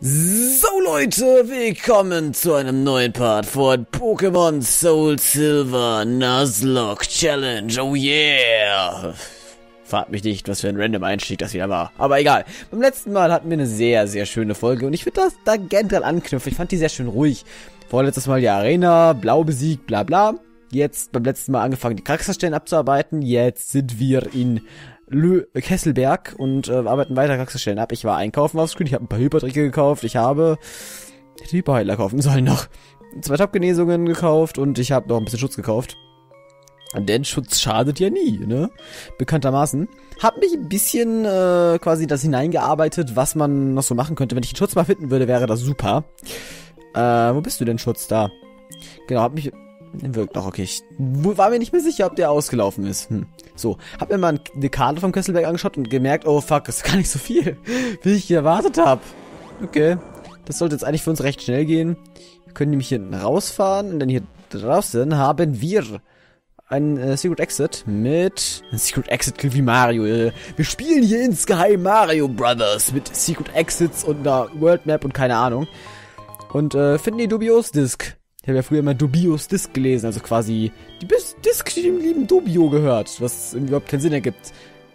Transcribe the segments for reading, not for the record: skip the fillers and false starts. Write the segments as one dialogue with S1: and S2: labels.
S1: So Leute, willkommen zu einem neuen Part von Pokémon Soul Silver Nuzlocke Challenge, oh yeah! Fragt mich nicht, was für ein random Einstieg das wieder war, aber egal. Beim letzten Mal hatten wir eine sehr, sehr schöne Folge und ich würde das da gerne dran anknüpfen. Ich fand die sehr schön ruhig. Vorletztes Mal die Arena, Blau besiegt, bla bla. Jetzt beim letzten Mal angefangen, die Charakterstellen abzuarbeiten. Jetzt sind wir in Kesselberg und arbeiten weiter Charakterstellen ab. Ich war einkaufen auf Screen, ich habe ein paar Hyperdricke gekauft, ich hätte Hyperheiler kaufen sollen noch. 2 Top-Genesungen gekauft und ich habe noch ein bisschen Schutz gekauft. Denn Schutz schadet ja nie, ne? Bekanntermaßen. Hab mich ein bisschen quasi das hineingearbeitet, was man noch so machen könnte. Wenn ich den Schutz mal finden würde, wäre das super. Wo bist du denn, Schutz? Da. Genau, hab mich... Wirkt noch, okay. Ich war mir nicht mehr sicher, ob der ausgelaufen ist. So, hab mir mal eine Karte vom Kesselberg angeschaut und gemerkt, oh fuck, das ist gar nicht so viel, wie ich erwartet habe. Okay, das sollte jetzt eigentlich für uns recht schnell gehen. Wir können nämlich hier rausfahren und dann hier draußen haben wir ein Secret Exit mit... Secret Exit klingt wie Mario. Wir spielen hier insgeheim Mario Brothers mit Secret Exits und einer World Map und keine Ahnung. Und finden die Dubios Disc. Ich habe ja früher immer Dubios Disc gelesen, also quasi die Disc, die dem lieben Dubio gehört, was überhaupt keinen Sinn ergibt.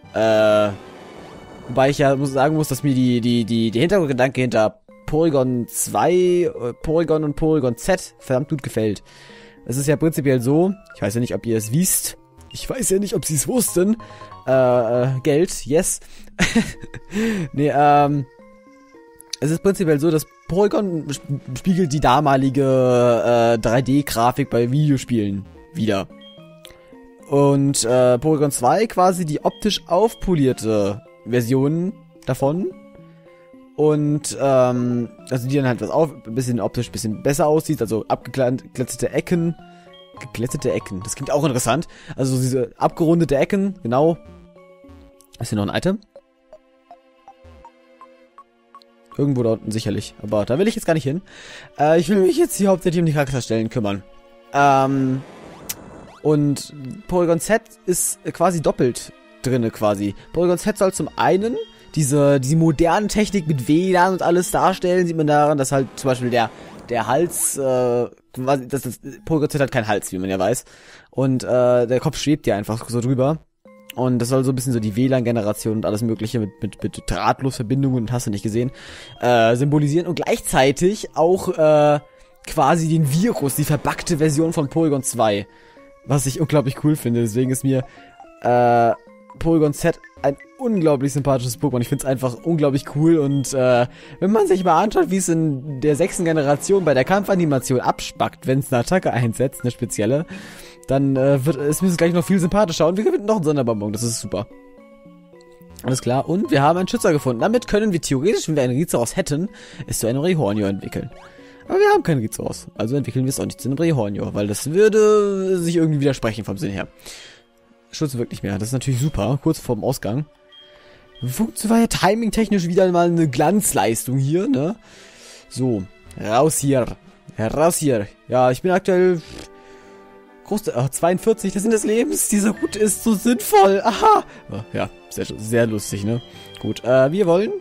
S1: Wobei ich ja sagen muss, dass mir die Hintergrundgedanke hinter Porygon 2, Porygon und Porygon Z verdammt gut gefällt. Es ist ja prinzipiell so, ich weiß ja nicht, ob ihr es wisst, ich weiß ja nicht, ob sie es wussten, Geld, yes. Nee, es ist prinzipiell so, dass Porygon spiegelt die damalige 3D-Grafik bei Videospielen wider. Und Porygon 2 quasi die optisch aufpolierte Version davon. Und also die dann halt ein bisschen optisch ein bisschen besser aussieht, also abgeglättete Ecken. Geglättete Ecken, das klingt auch interessant. Also diese abgerundete Ecken, genau. Ist hier noch ein Item? Irgendwo da unten sicherlich. Aber da will ich jetzt gar nicht hin. Ich will mich jetzt hier hauptsächlich um die Charakterstellen kümmern. Und Porygon Z ist quasi doppelt drinne quasi. Porygon Z soll zum einen diese moderne Technik mit WLAN und alles darstellen. Sieht man daran, dass halt zum Beispiel der Hals, quasi, das Porygon Z hat keinen Hals, wie man ja weiß. Und der Kopf schwebt ja einfach so drüber. Und das soll so ein bisschen so die WLAN-Generation und alles mögliche mit Drahtlosverbindungen und hast du nicht gesehen, symbolisieren und gleichzeitig auch quasi den Virus, die verbuggte Version von Porygon 2. Was ich unglaublich cool finde, deswegen ist mir Porygon Z ein unglaublich sympathisches Pokémon. Ich finde es einfach unglaublich cool und wenn man sich mal anschaut, wie es in der 6. Generation bei der Kampfanimation abspackt, wenn es eine Attacke einsetzt, eine spezielle, dann wird es mir gleich noch viel sympathischer und wir gewinnen noch einen Sonderbonbon, das ist super. Alles klar, und wir haben einen Schützer gefunden. Damit können wir theoretisch, wenn wir einen Rizeros hätten, es zu einem Rehornio entwickeln. Aber wir haben keinen Rizeros, also entwickeln wir es auch nicht zu einem Rehornio, weil das würde sich irgendwie widersprechen vom Sinn her. Schutz wirkt nicht mehr, das ist natürlich super, kurz vorm Ausgang. War ja timing-technisch wieder mal eine Glanzleistung hier, ne? So, raus hier. Raus hier. Ja, ich bin aktuell... 42, der Sinn des Lebens, dieser Hut ist so sinnvoll. Aha. Ja, sehr lustig, ne? Gut, wir wollen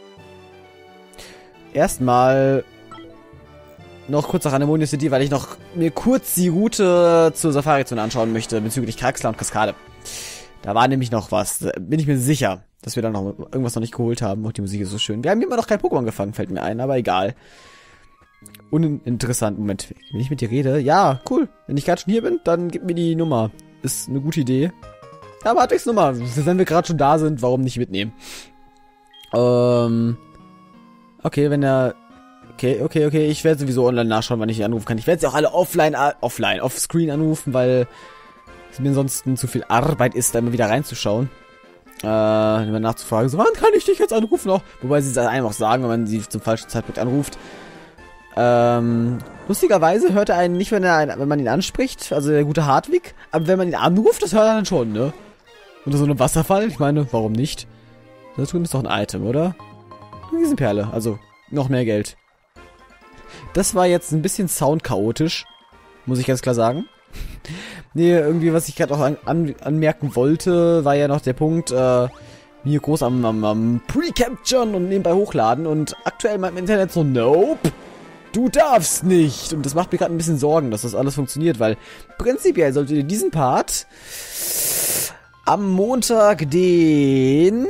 S1: erstmal noch kurz nach Anemonia City, weil ich noch mir kurz die Route zur Safari-Zone anschauen möchte, bezüglich Kraxler und Kaskade. Da war nämlich noch was, da bin ich mir sicher, dass wir da noch irgendwas noch nicht geholt haben. Und die Musik ist so schön. Wir haben immer noch kein Pokémon gefangen, fällt mir ein, aber egal. Uninteressant. Moment, wenn ich mit dir rede, ja, cool. Wenn ich gerade schon hier bin, dann gib mir die Nummer. Ist eine gute Idee. Ja, Matrix Nummer. Wenn wir gerade schon da sind, warum nicht mitnehmen? Okay, wenn er... Okay. Ich werde sowieso online nachschauen, wann ich ihn anrufen kann. Ich werde sie auch alle offscreen anrufen, weil es mir ansonsten zu viel Arbeit ist, da immer wieder reinzuschauen. Immer nachzufragen, so, wann kann ich dich jetzt anrufen auch? Wobei sie es einem auch sagen, wenn man sie zum falschen Zeitpunkt anruft. Lustigerweise hört er einen nicht, wenn man ihn anspricht, also der gute Hartwig, aber wenn man ihn anruft, das hört er dann schon, ne? Unter so einem Wasserfall, ich meine, warum nicht? Das drüben ist doch ein Item, oder? Eine Riesenperle, also noch mehr Geld. Das war jetzt ein bisschen soundchaotisch, muss ich ganz klar sagen. Nee, irgendwie, was ich gerade auch anmerken wollte, war ja noch der Punkt, mir groß am Pre-Capturen und nebenbei hochladen. Und aktuell meint mein Internet so, nope, du darfst nicht. Und das macht mir gerade ein bisschen Sorgen, dass das alles funktioniert, weil prinzipiell solltet ihr diesen Part am Montag, den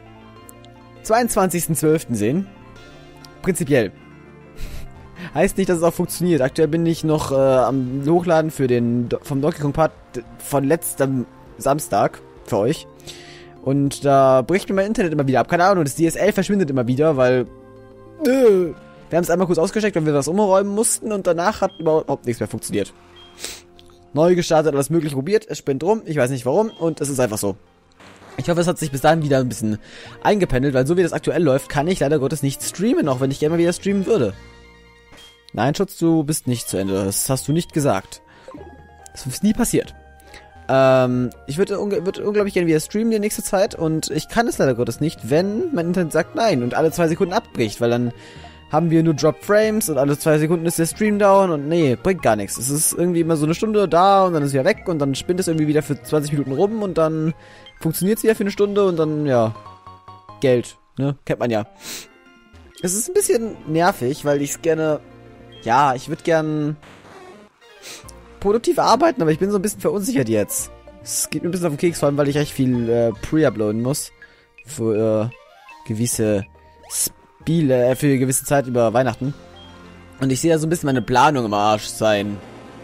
S1: 22.12. sehen. Prinzipiell. Heißt nicht, dass es auch funktioniert. Aktuell bin ich noch am Hochladen vom Donkey Kong Part von letztem Samstag für euch. Und da bricht mir mein Internet immer wieder ab. Keine Ahnung, das DSL verschwindet immer wieder, weil wir haben es einmal kurz ausgecheckt, weil wir das umräumen mussten und danach hat überhaupt nichts mehr funktioniert. Neu gestartet, alles mögliche probiert, es spinnt rum, ich weiß nicht warum und es ist einfach so. Ich hoffe, es hat sich bis dahin wieder ein bisschen eingependelt, weil so wie das aktuell läuft, kann ich leider Gottes nicht streamen, auch wenn ich gerne mal wieder streamen würde. Nein, Schutz, du bist nicht zu Ende. Das hast du nicht gesagt. Das ist nie passiert. Ich würde unglaublich gerne wieder streamen die nächste Zeit und ich kann es leider Gottes nicht, wenn mein Internet sagt nein und alle 2 Sekunden abbricht, weil dann haben wir nur Drop Frames und alle 2 Sekunden ist der Stream down und nee, bringt gar nichts. Es ist irgendwie immer so eine Stunde da und dann ist es wieder weg und dann spinnt es irgendwie wieder für 20 Minuten rum und dann funktioniert es wieder für eine Stunde und dann, ja, Geld, ne, kennt man ja. Es ist ein bisschen nervig, weil ich es gerne... Ja, ich würde gern produktiv arbeiten, aber ich bin so ein bisschen verunsichert jetzt. Es geht mir ein bisschen auf den Keks, vor allem, weil ich echt viel pre-uploaden muss. Für gewisse Spiele, für eine gewisse Zeit über Weihnachten. Und ich sehe da so ein bisschen meine Planung im Arsch sein.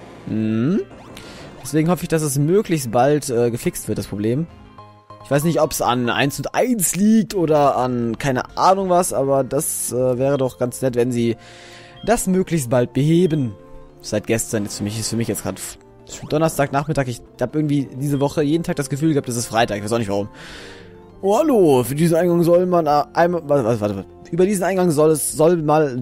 S1: Deswegen hoffe ich, dass es möglichst bald gefixt wird, das Problem. Ich weiß nicht, ob es an 1.1 liegt oder an keine Ahnung was, aber das wäre doch ganz nett, wenn sie das möglichst bald beheben. Seit gestern ist für mich jetzt gerade Donnerstagnachmittag. Ich habe irgendwie diese Woche jeden Tag das Gefühl gehabt, es ist Freitag. Ich weiß auch nicht warum. Oh, hallo, für diesen Eingang soll man einmal... Warte. Über diesen Eingang soll mal...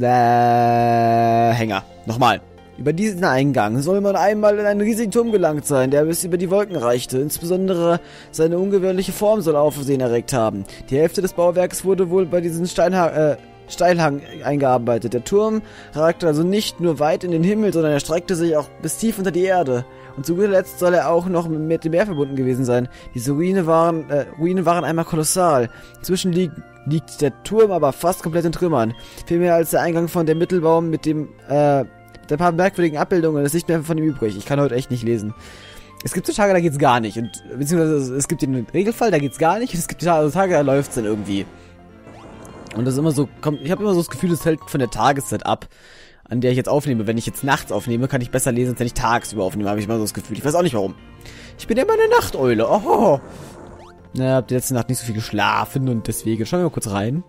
S1: Hänger. Nochmal. Über diesen Eingang soll man einmal in einen riesigen Turm gelangt sein, der bis über die Wolken reichte. Insbesondere seine ungewöhnliche Form soll Aufsehen erregt haben. Die Hälfte des Bauwerks wurde wohl bei diesen Steilhang eingearbeitet. Der Turm ragte also nicht nur weit in den Himmel, sondern er streckte sich auch bis tief unter die Erde. Und zu guter Letzt soll er auch noch mit dem Meer verbunden gewesen sein. Diese Ruinen waren einmal kolossal. Inzwischen liegt der Turm aber fast komplett in Trümmern. Viel mehr als der Eingang von der Mittelbaum mit der paar merkwürdigen Abbildungen ist nicht mehr von ihm übrig. Ich kann heute echt nicht lesen. Es gibt so Tage, da geht's gar nicht. Und beziehungsweise es gibt den Regelfall, da geht's gar nicht. Und es gibt Tage, da läuft's dann irgendwie. Und das ist immer so, ich habe immer so das Gefühl, es hält von der Tageszeit ab, an der ich jetzt aufnehme. Wenn ich jetzt nachts aufnehme, kann ich besser lesen, als wenn ich tagsüber aufnehme, habe ich immer so das Gefühl. Ich weiß auch nicht warum. Ich bin ja immer eine Nachteule. Oh. Na, hab die letzte Nacht nicht so viel geschlafen und deswegen schauen wir mal kurz rein.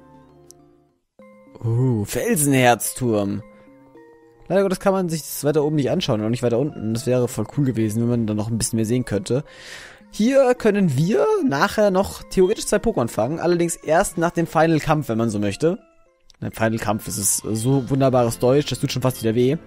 S1: Felsenherzturm. Leider Gottes kann man sich das weiter oben nicht anschauen, und nicht weiter unten. Das wäre voll cool gewesen, wenn man dann noch ein bisschen mehr sehen könnte. Hier können wir nachher noch theoretisch 2 Pokémon fangen, allerdings erst nach dem Final Kampf, wenn man so möchte. Ein Final Kampf, das ist so wunderbares Deutsch, das tut schon fast wieder weh.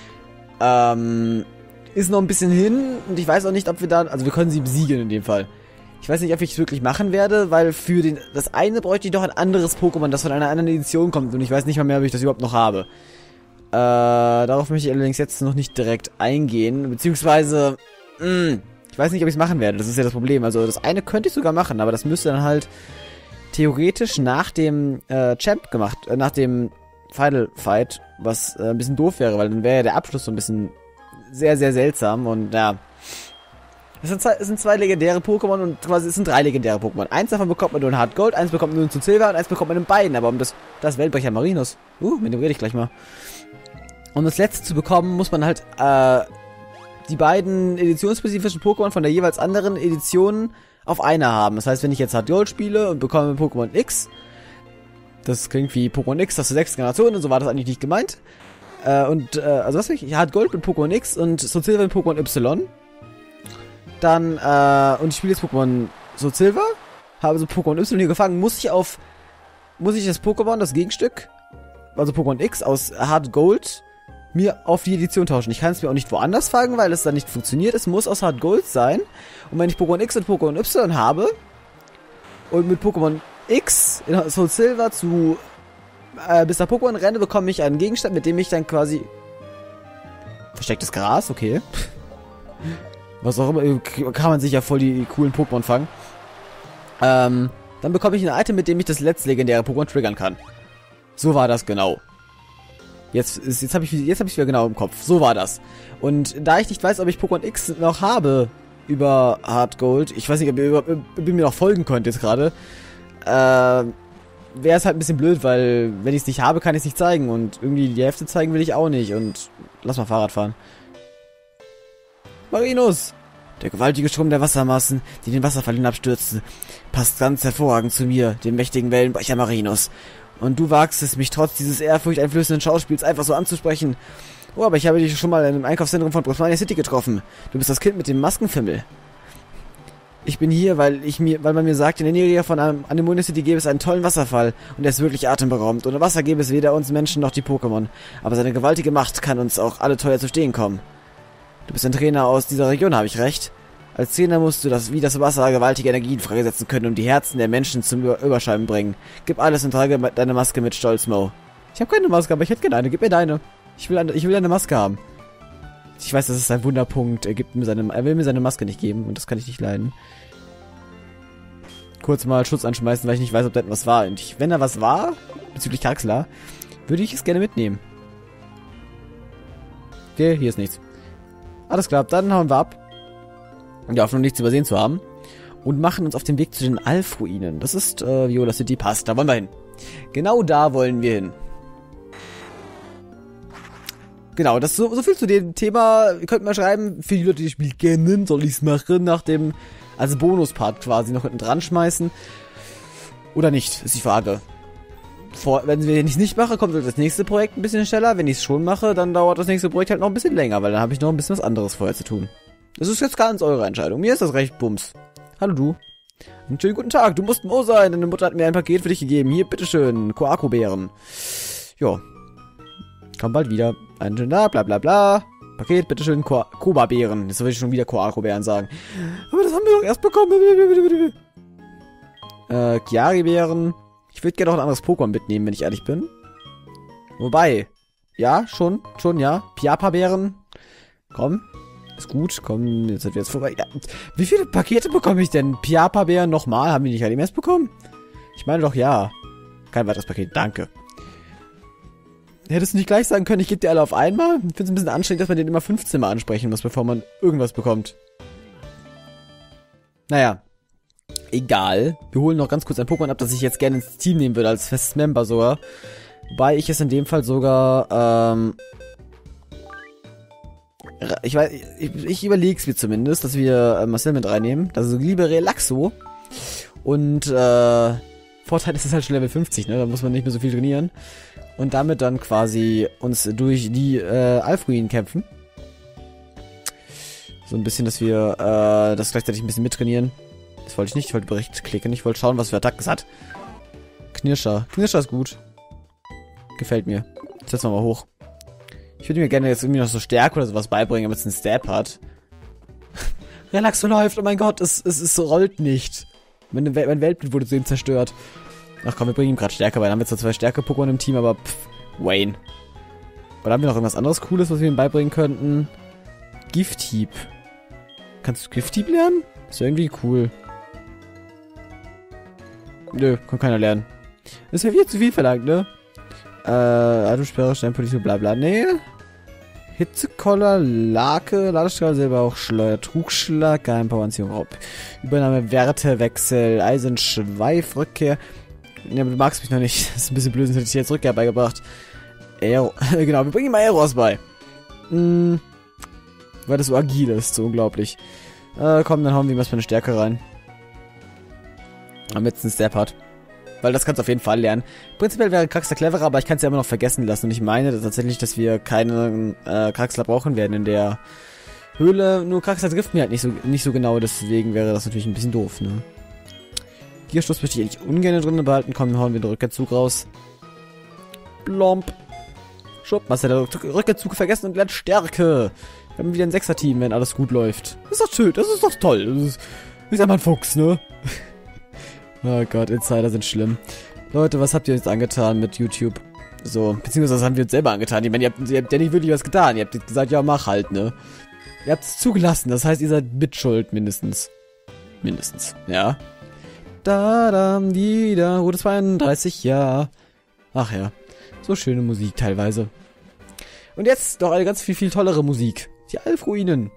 S1: Ist noch ein bisschen hin und ich weiß auch nicht, ob wir da, also wir können sie besiegen in dem Fall. Ich weiß nicht, ob ich es wirklich machen werde, weil für das eine bräuchte ich doch ein anderes Pokémon, das von einer anderen Edition kommt und ich weiß nicht mal mehr, ob ich das überhaupt noch habe. Darauf möchte ich allerdings jetzt noch nicht direkt eingehen, beziehungsweise, ich weiß nicht, ob ich es machen werde, das ist ja das Problem. Also das eine könnte ich sogar machen, aber das müsste dann halt theoretisch nach dem Champ gemacht, nach dem Final Fight, was ein bisschen doof wäre, weil dann wäre ja der Abschluss so ein bisschen sehr, sehr seltsam und ja. Es sind 2 legendäre Pokémon und quasi es sind 3 legendäre Pokémon. Eins davon bekommt man nur in Hard Gold, eins bekommt man nur in Silver und eins bekommt man in beiden, aber um das Weltbrecher Marinus. Mit dem rede ich gleich mal. Um das letzte zu bekommen, muss man halt die beiden editionsspezifischen Pokémon von der jeweils anderen Edition auf einer haben. Das heißt, wenn ich jetzt Hard Gold spiele und bekomme Pokémon X, das klingt wie Pokémon X, das ist 6 Generationen, und so war das eigentlich nicht gemeint. Also was will ich? Hard Gold mit Pokémon X und Soul Silver mit Pokémon Y. Dann, und ich spiele jetzt Pokémon Soul Silver, habe so Pokémon Y hier gefangen, muss ich das Pokémon, das Gegenstück, also Pokémon X aus Hard Gold, mir auf die Edition tauschen. Ich kann es mir auch nicht woanders fangen, weil es dann nicht funktioniert. Es muss aus Hard Gold sein. Und wenn ich Pokémon X und Pokémon Y habe und mit Pokémon X in Soul Silver zu bis nach Pokémon renne, bekomme ich einen Gegenstand, mit dem ich dann quasi verstecktes Gras, okay. Was auch immer, kann man sich ja voll die coolen Pokémon fangen. dann bekomme ich ein Item, mit dem ich das letzte legendäre Pokémon triggern kann. So war das genau. Jetzt habe ich wieder genau im Kopf. So war das. Und da ich nicht weiß, ob ich Pokémon X noch habe über Hard Gold, ich weiß nicht, ob ihr mir noch folgen könnt jetzt gerade, wäre es halt ein bisschen blöd, weil wenn ich es nicht habe, kann ich es nicht zeigen. Und irgendwie die Hälfte zeigen will ich auch nicht. Und lass mal Fahrrad fahren. Marinus! Der gewaltige Strom der Wassermassen, die den Wasserfall hinabstürzten, passt ganz hervorragend zu mir, dem mächtigen Wellenbrecher Marinus. Und du wagst es, mich trotz dieses ehrfurchteinflößenden Schauspiels einfach so anzusprechen. Oh, aber ich habe dich schon mal in einem Einkaufszentrum von Brosmania City getroffen. Du bist das Kind mit dem Maskenfimmel. Ich bin hier, weil man mir sagt, in der Nähe von Anemonia City gäbe es einen tollen Wasserfall und er ist wirklich atemberaubend. Ohne Wasser gäbe es weder uns Menschen noch die Pokémon. Aber seine gewaltige Macht kann uns auch alle teuer zu stehen kommen. Du bist ein Trainer aus dieser Region, habe ich recht? Als Trainer musst du wie das Wasser gewaltige Energien freisetzen können und die Herzen der Menschen zum Überschreiben bringen. Gib alles und trage deine Maske mit Stolz, Mo. Ich habe keine Maske, aber ich hätte gerne eine. Gib mir deine. Ich will eine Maske haben. Ich weiß, das ist ein Wunderpunkt. Er will mir seine Maske nicht geben und das kann ich nicht leiden. Kurz mal Schutz anschmeißen, weil ich nicht weiß, ob da etwas war. Und wenn da was war, bezüglich Kraxler, würde ich es gerne mitnehmen. Okay, hier ist nichts. Alles klar, dann hauen wir ab. Die Hoffnung, nichts übersehen zu haben. Und machen uns auf den Weg zu den Alf-Ruinen. Das ist Viola City, passt. Da wollen wir hin. Genau da wollen wir hin. Genau, das so viel zu dem Thema. Ihr könnt mal schreiben, für die Leute, die das Spiel kennen, soll ich es machen, nach dem, also Bonuspart quasi noch hinten dran schmeißen. Oder nicht, ist die Frage. Wenn ich es nicht mache, kommt das nächste Projekt ein bisschen schneller. Wenn ich es schon mache, dann dauert das nächste Projekt halt noch ein bisschen länger, weil dann habe ich noch ein bisschen was anderes vorher zu tun. Das ist jetzt ganz eure Entscheidung. Mir ist das recht bums. Hallo du. Einen schönen guten Tag. Du musst Mo sein. Deine Mutter hat mir ein Paket für dich gegeben. Hier, bitteschön. Koako-Beeren. Jo. Komm bald wieder. Einen schönen Tag, bla bla bla. Paket, bitteschön. Koba-Beeren. Jetzt will ich schon wieder Koako-Beeren sagen. Aber das haben wir doch erst bekommen. Chiari-Beeren. Ich würde gerne noch ein anderes Pokémon mitnehmen, wenn ich ehrlich bin. Wobei. Ja, schon, ja. Piapa-Beeren. Komm. Ist gut, komm, jetzt sind wir jetzt vorbei. Ja. Wie viele Pakete bekomme ich denn? Piapa-Bären nochmal? Haben die nicht alle erst bekommen? Ich meine doch, ja. Kein weiteres Paket, danke. Hättest du nicht gleich sagen können, ich gebe dir alle auf einmal? Ich finde es ein bisschen anstrengend, dass man den immer 15 Mal ansprechen muss, bevor man irgendwas bekommt. Naja. Egal. Wir holen noch ganz kurz ein Pokémon ab, das ich jetzt gerne ins Team nehmen würde, als festes Member sogar. Wobei ich es in dem Fall sogar, ich überlege es mir zumindest, dass wir Marcel mit reinnehmen. Also liebe Relaxo. Und Vorteil ist es halt schon Level 50, ne? Da muss man nicht mehr so viel trainieren. Und damit dann quasi uns durch die Alf-Ruinen kämpfen. So ein bisschen, dass wir das gleichzeitig ein bisschen mittrainieren. Das wollte ich nicht, ich wollte Bericht klicken. Ich wollte schauen, was für Attacken es hat. Knirscher. Knirscher ist gut. Gefällt mir. Jetzt setzen wir mal hoch. Ich würde mir gerne jetzt irgendwie noch so Stärke oder sowas beibringen, damit es einen Stab hat. Relaxo läuft, oh mein Gott, es rollt nicht. Mein Weltbild wurde so eben zerstört. Ach komm, wir bringen ihm gerade Stärke bei. Dann haben wir zwar 2 Stärke-Pokémon im Team, aber Wayne. Oder haben wir noch irgendwas anderes Cooles, was wir ihm beibringen könnten? Gifthieb. Kannst du Gifthieb lernen? Ist ja irgendwie cool. Nö, kann keiner lernen. Das ist ja viel zu viel verlangt, ne? Atemsperre, Steinpolizei, bla bla. Nee. Hitzekoller, Lake, Ladestrahl, Silberhauch, Schleuer, Trugschlag, Geheimpaueranziehung, Raub. Übernahme, Wertewechsel, Eisenschweif, Rückkehr. Ja, aber du magst mich noch nicht. Das ist ein bisschen blöd, sonst hätte ich dir jetzt Rückkehr beigebracht. Aero. Genau, wir bringen ihm mal Aeros bei. Weil das so agil ist, so unglaublich. Komm, dann hauen wir ihm was für eine Stärke rein. Damit es einen Step hat. Weil das kannst du auf jeden Fall lernen. Prinzipiell wäre Kraxler cleverer, aber ich kann es ja immer noch vergessen lassen. Und ich meine tatsächlich, dass wir keinen Kraxler brauchen werden in der Höhle. Nur Kraxler trifft mir halt nicht so genau, deswegen wäre das natürlich ein bisschen doof, ne? Gierstoß möchte ich eigentlich ungern drin behalten. Komm, dann hauen wir den Rückkehrzug raus. Blomp. Schupp, Marcel, der Rückkehrzug vergessen und lernt Stärke. Wir haben wieder ein 6er-Team, wenn alles gut läuft. Das ist doch schön, das ist doch toll. Das ist einfach ein Fuchs, ne? Oh Gott, Insider sind schlimm. Leute, was habt ihr jetzt angetan mit YouTube? So, beziehungsweise was haben wir uns selber angetan? Ich meine, ihr habt ja nicht wirklich was getan. Ihr habt gesagt, ja, mach halt, ne? Ihr habt es zugelassen, das heißt, ihr seid mitschuld, mindestens. Mindestens, ja. wieder, Route 32, ja. Ach ja, so schöne Musik teilweise. Und jetzt noch eine ganz viel tollere Musik. Die Alf-Ruinen.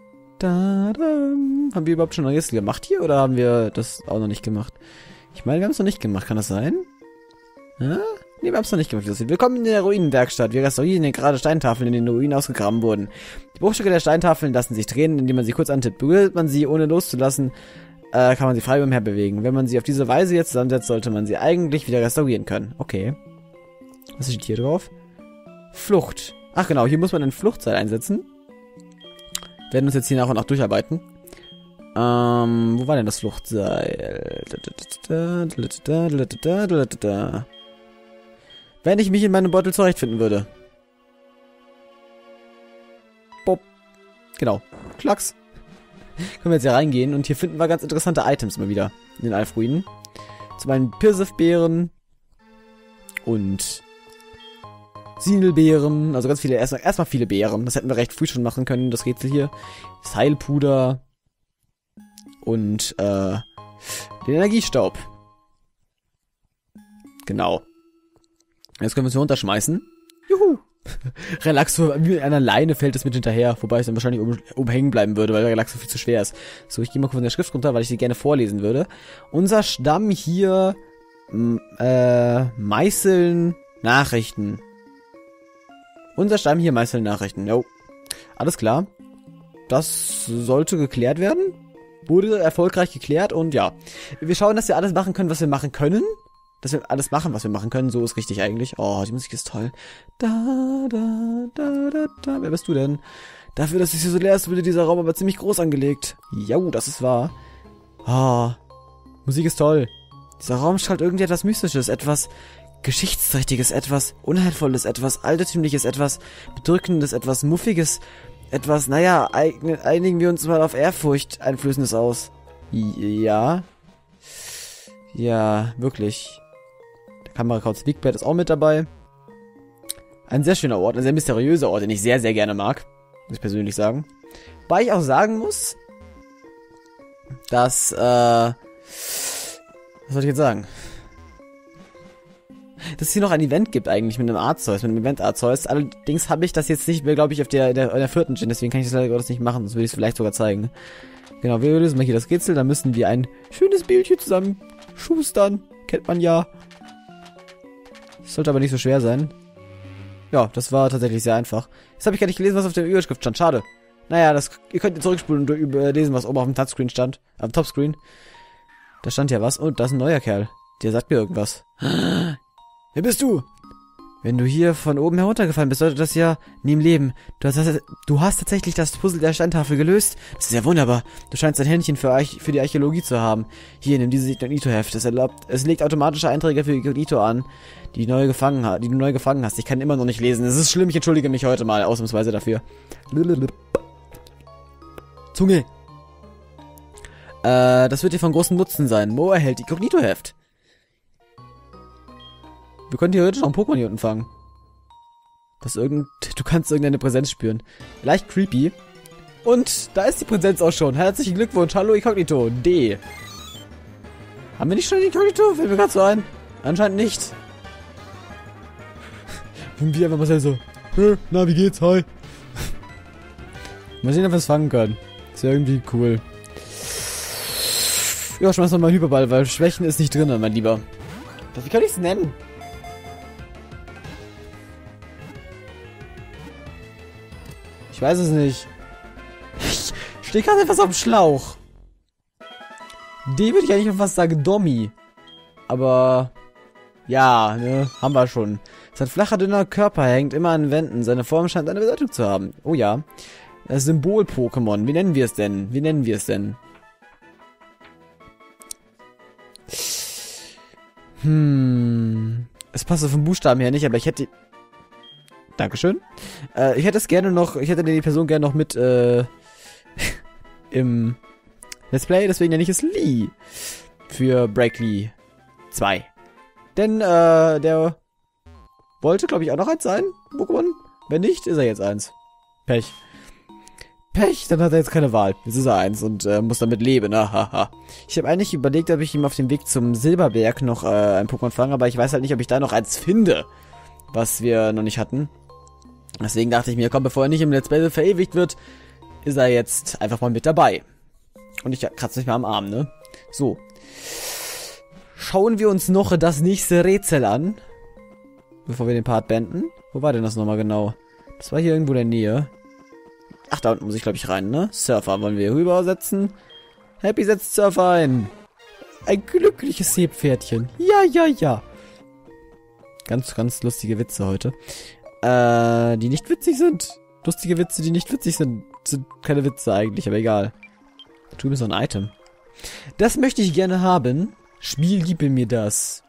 S1: Haben wir überhaupt schon neues gemacht hier oder haben wir das auch noch nicht gemacht? Ich meine, wir haben es noch nicht gemacht, kann das sein? Ja? Nee, wir haben es noch nicht gemacht. Willkommen in der Ruinenwerkstatt. Wir restaurieren hier gerade Steintafeln, in denen Ruinen ausgegraben wurden. Die Bruchstücke der Steintafeln lassen sich drehen, indem man sie kurz antippt. Berührt man sie, ohne loszulassen, kann man sie frei umher bewegen. Wenn man sie auf diese Weise jetzt zusammensetzt, sollte man sie eigentlich wieder restaurieren können. Okay. Was steht hier drauf? Flucht. Ach genau, hier muss man ein Fluchtseil einsetzen. Wir werden uns jetzt hier nach und nach durcharbeiten. Wo war denn das Fluchtseil? Wenn ich mich in meinem Beutel zurechtfinden würde. Bob. Genau. Klacks. Können wir jetzt hier reingehen und hier finden wir ganz interessante Items mal wieder in den Alf-Ruinen. Zum einen Pirsif-Beeren und Sinelbeeren, also ganz viele, erstmal viele Beeren. Das hätten wir recht früh schon machen können, das Rätsel hier. Seilpuder und den Energiestaub. Genau. Jetzt können wir es hier runterschmeißen. Juhu! Relaxo, wie mit einer Leine fällt es mit hinterher, wobei es dann wahrscheinlich oben hängen bleiben würde, weil der Relaxo viel zu schwer ist. So, ich gehe mal kurz von der Schrift runter, weil ich sie gerne vorlesen würde. Unser Stamm hier meißeln Nachrichten. Unser Stamm hier meißeln Nachrichten. Jo. Alles klar. Das sollte geklärt werden. Wurde erfolgreich geklärt und ja. Wir schauen, dass wir alles machen können, was wir machen können. Dass wir alles machen, was wir machen können. So ist richtig eigentlich. Oh, die Musik ist toll. Wer bist du denn? Dafür, dass es hier so leer ist, wurde dieser Raum aber ziemlich groß angelegt. Jo, das ist wahr. Oh, Musik ist toll. Dieser Raum strahlt irgendwie etwas Mystisches, etwas Geschichtsträchtiges, etwas Unheilvolles, etwas Altertümliches, etwas Bedrückendes, etwas Muffiges, etwas, naja, einigen wir uns mal auf Ehrfurcht Einflößendes aus. Ja, wirklich. Der Kamerakauz Wegbett ist auch mit dabei. Ein sehr schöner Ort, ein sehr mysteriöser Ort, den ich sehr, sehr gerne mag. Muss ich persönlich sagen. Wobei ich auch sagen muss, dass, was soll ich jetzt sagen? Dass es hier noch ein Event gibt eigentlich mit einem Artzeus, mit einem Event-Artzeus. Allerdings habe ich das jetzt nicht mehr, glaube ich, auf der 4. Gen, deswegen kann ich das leider Gottes nicht machen, sonst würde ich es vielleicht sogar zeigen. Genau, wir lösen mal hier das Rätsel, da müssen wir ein schönes Bildchen zusammen schustern. Kennt man ja. Das sollte aber nicht so schwer sein. Ja, das war tatsächlich sehr einfach. Jetzt habe ich gar nicht gelesen, was auf der Überschrift stand. Schade. Naja, ihr könnt zurückspulen und lesen, was oben auf dem Touchscreen stand. Am Topscreen. Da stand ja was. Und da ist ein neuer Kerl. Der sagt mir irgendwas. Wer bist du? Wenn du hier von oben heruntergefallen bist, bedeutet das ja nie im Leben. Du hast tatsächlich das Puzzle der Steintafel gelöst. Das ist ja wunderbar. Du scheinst ein Händchen für die Archäologie zu haben. Hier, nimm dieses Inkognito-Heft. Es legt automatische Einträge für Inkognito an, die du neu gefangen hast. Ich kann immer noch nicht lesen. Es ist schlimm, ich entschuldige mich heute mal ausnahmsweise dafür. Zunge. Das wird dir von großem Nutzen sein. Mo erhält Inkognito-Heft. Wir können theoretisch noch ein Pokémon hier unten fangen. Du kannst irgendeine Präsenz spüren. Leicht creepy. Und da ist die Präsenz auch schon. Herzlichen Glückwunsch. Hallo Inkognito. D. Haben wir nicht schon Inkognito? Fällt mir gerade so ein. Anscheinend nicht. Und wir einfach mal so. Na, wie geht's? Hi. Mal sehen, ob wir es fangen können. Ist ja irgendwie cool. Ja, schmeiß noch mal einen Hyperball, weil Schwächen ist nicht drin, mein Lieber. Wie kann ich es nennen? Ich weiß es nicht. Ich stehe gerade etwas auf dem Schlauch. D würde ich eigentlich fast sagen Dommi. Aber ja, ne, haben wir schon. Sein flacher, dünner Körper hängt immer an Wänden. Seine Form scheint eine Bedeutung zu haben. Oh ja. Das Symbol-Pokémon. Wie nennen wir es denn? Es passt vom Buchstaben her nicht, aber ich hätte... Dankeschön. Ich hätte die Person gerne noch mit, im Let's Play, deswegen nenne ich es Lee. Für Breakly 2. Denn, der wollte, glaube ich, auch noch eins sein, Pokémon. Wenn nicht, ist er jetzt eins. Pech. Pech, dann hat er jetzt keine Wahl. Jetzt ist er 1 und muss damit leben. Haha. Ich habe eigentlich überlegt, ob ich ihm auf dem Weg zum Silberberg noch ein Pokémon fange, aber ich weiß halt nicht, ob ich da noch eins finde, was wir noch nicht hatten. Deswegen dachte ich mir, komm, bevor er nicht im Let's Battle verewigt wird, ist er jetzt einfach mal mit dabei. Und ich kratze nicht mehr am Arm, ne? So. Schauen wir uns noch das nächste Rätsel an, bevor wir den Part beenden. Wo war denn das nochmal genau? Das war hier irgendwo in der Nähe. Ach, da unten muss ich, glaube ich, rein, ne? Surfer wollen wir rübersetzen. Happy setzt Surfer ein. Ein glückliches Seepferdchen. Ja, ja, ja. Ganz, ganz lustige Witze heute. Die nicht witzig sind. Lustige Witze, die nicht witzig sind, sind keine Witze eigentlich, aber egal. Da drüben ist so ein Item. Das möchte ich gerne haben. Spiel, gib mir das.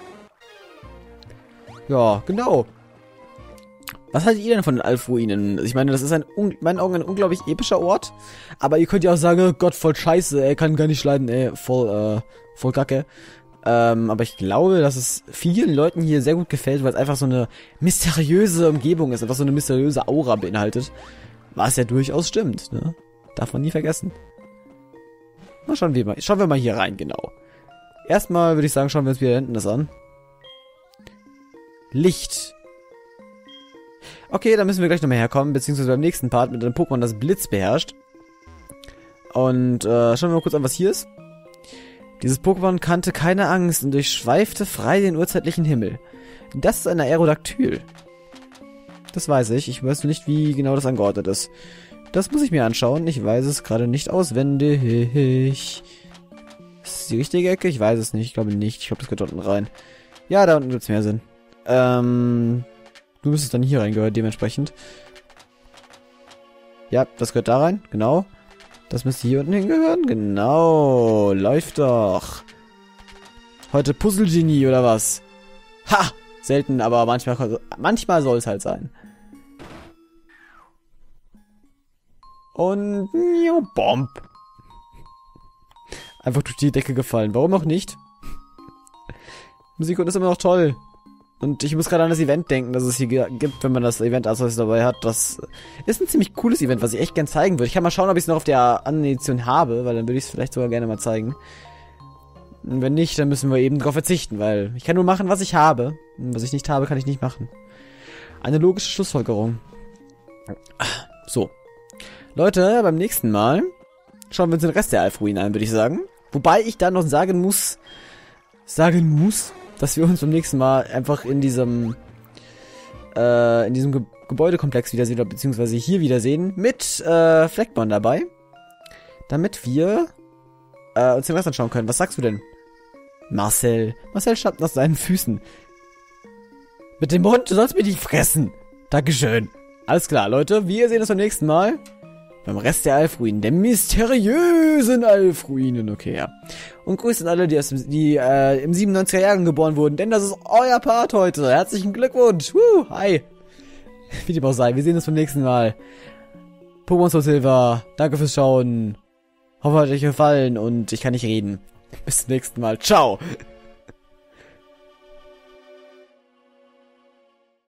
S1: Ja, genau. Was haltet ihr denn von den Alf-Ruinen? Ich meine, das ist in meinen Augen ein unglaublich epischer Ort. Aber ihr könnt ja auch sagen, oh Gott, voll scheiße, ey, kann gar nicht leiden, ey, voll kacke. Aber ich glaube, dass es vielen Leuten hier sehr gut gefällt, weil es einfach so eine mysteriöse Umgebung ist, einfach so eine mysteriöse Aura beinhaltet. Was ja durchaus stimmt, ne? Darf man nie vergessen. Na, schauen wir mal hier rein, genau. Erstmal würde ich sagen, schauen wir uns wieder hinten das an. Licht. Okay, dann müssen wir gleich nochmal herkommen, beziehungsweise beim nächsten Part mit einem Pokémon, das Blitz beherrscht. Und schauen wir mal kurz an, was hier ist. Dieses Pokémon kannte keine Angst und durchschweifte frei den urzeitlichen Himmel. Das ist ein Aerodactyl. Das weiß ich. Ich weiß nicht, wie genau das angeordnet ist. Das muss ich mir anschauen. Ich weiß es gerade nicht auswendig. Ist das die richtige Ecke? Ich weiß es nicht. Ich glaube nicht. Ich glaube, das geht dort unten rein. Ja, da unten gibt es mehr Sinn. Du müsstest dann hier reingehört, dementsprechend. Ja, das gehört da rein. Genau. Das müsste hier unten hingehören. Genau. Läuft doch. Heute Puzzle-Genie oder was? Ha! Selten, aber manchmal soll es halt sein. Und Bomb. Einfach durch die Decke gefallen. Warum auch nicht? Musik ist immer noch toll. Und ich muss gerade an das Event denken, das es hier gibt, wenn man das Event als dabei hat. Das ist ein ziemlich cooles Event, was ich echt gern zeigen würde. Ich kann mal schauen, ob ich es noch auf der Animation habe, weil dann würde ich es vielleicht sogar gerne mal zeigen. Und wenn nicht, dann müssen wir eben darauf verzichten, weil ich kann nur machen, was ich habe. Und was ich nicht habe, kann ich nicht machen. Eine logische Schlussfolgerung. So. Leute, beim nächsten Mal schauen wir uns den Rest der Alf-Ruinen an, würde ich sagen. Wobei ich dann noch sagen muss, dass wir uns beim nächsten Mal einfach in diesem Gebäudekomplex wiedersehen, beziehungsweise hier wiedersehen, mit Fleckbon dabei. Damit wir uns den Rest anschauen können. Was sagst du denn? Marcel schnappt nach seinen Füßen. Mit dem Mund, du sollst mich nicht fressen. Dankeschön. Alles klar, Leute, wir sehen uns beim nächsten Mal. Beim Rest der Alf-Ruinen, der mysteriösen Alf-Ruinen, okay, ja. Und Grüße an alle, die im 97er Jahren geboren wurden, denn das ist euer Part heute. Herzlichen Glückwunsch. Hi. Wie dem auch sei, wir sehen uns beim nächsten Mal. Pokémon Soul Silver, danke fürs Schauen. Hoffe, hat euch gefallen und ich kann nicht reden. Bis zum nächsten Mal. Ciao.